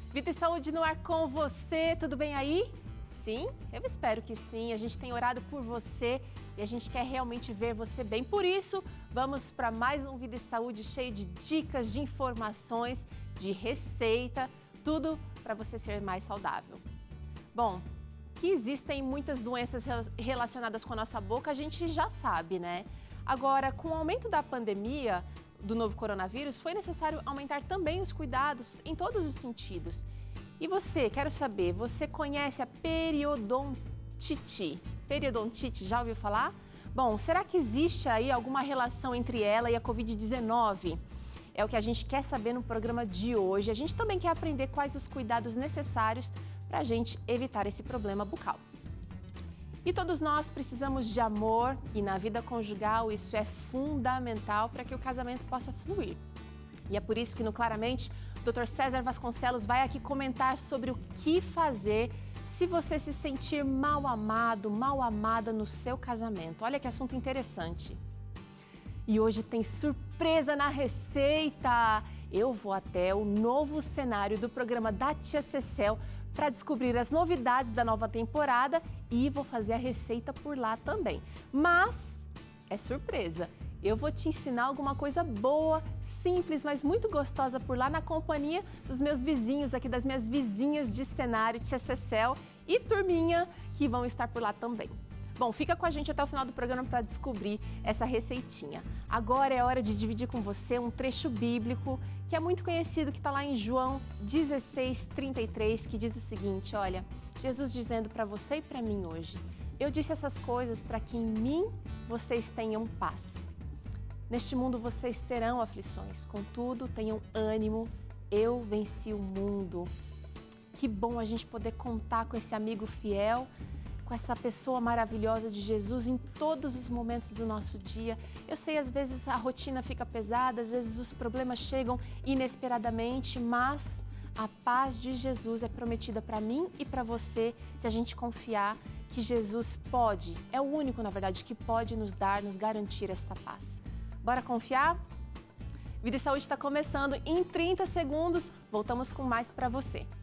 Vida e Saúde no ar com você, tudo bem aí? Sim, eu espero que sim. A gente tem orado por você e a gente quer realmente ver você bem. Por isso, vamos para mais um Vida e Saúde cheio de dicas, de informações, de receita, tudo para você ser mais saudável. Bom, que existem muitas doenças relacionadas com a nossa boca, a gente já sabe, né? Agora, com o aumento da pandemia do novo coronavírus, foi necessário aumentar também os cuidados em todos os sentidos. E você, quero saber, você conhece a periodontite? Periodontite, já ouviu falar? Bom, será que existe aí alguma relação entre ela e a Covid-19? É o que a gente quer saber no programa de hoje. A gente também quer aprender quais os cuidados necessários para a gente evitar esse problema bucal. E todos nós precisamos de amor e na vida conjugal isso é fundamental para que o casamento possa fluir. E é por isso que no Claramente, o Dr. César Vasconcelos vai aqui comentar sobre o que fazer se você se sentir mal amado, mal amada no seu casamento. Olha que assunto interessante. E hoje tem surpresa na receita! Eu vou até o novo cenário do programa da Tia Cecel para descobrir as novidades da nova temporada e vou fazer a receita por lá também. Mas é surpresa! Eu vou te ensinar alguma coisa boa, simples, mas muito gostosa por lá na companhia dos meus vizinhos aqui, das minhas vizinhas de cenário, Tia Cecel e turminha, que vão estar por lá também. Bom, fica com a gente até o final do programa para descobrir essa receitinha. Agora é hora de dividir com você um trecho bíblico que é muito conhecido, que está lá em João 16:33, que diz o seguinte, olha, Jesus dizendo para você e para mim hoje, eu disse essas coisas para que em mim vocês tenham paz. Neste mundo vocês terão aflições, contudo tenham ânimo, eu venci o mundo. Que bom a gente poder contar com esse amigo fiel, com essa pessoa maravilhosa de Jesus em todos os momentos do nosso dia. Eu sei, às vezes a rotina fica pesada, às vezes os problemas chegam inesperadamente, mas a paz de Jesus é prometida para mim e para você se a gente confiar que Jesus pode, é o único, na verdade, que pode nos dar, nos garantir esta paz. Bora confiar? Vida e Saúde está começando em 30 segundos. Voltamos com mais para você.